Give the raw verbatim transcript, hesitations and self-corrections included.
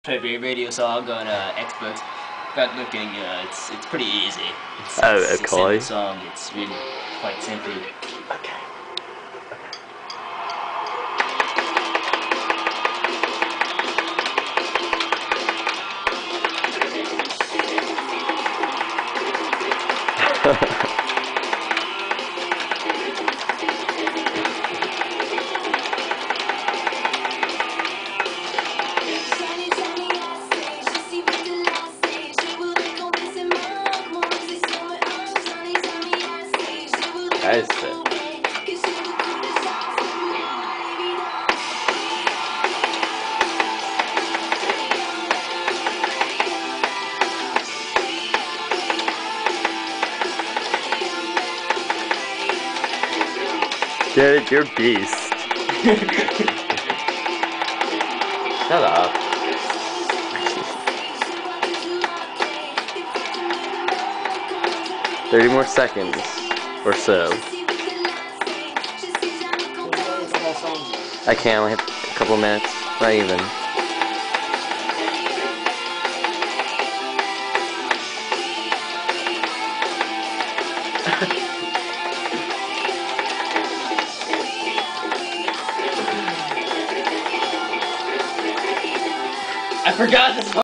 Trivia radio song on uh, Xbox. But looking, uh, it's it's pretty easy. It's, Oh, it's okay. a simple song. It's really quite simple. Okay. That is sick. Dude, you're a beast. Shut up. Thirty more seconds or so. I can't, I only have a couple minutes. Not even. I forgot this.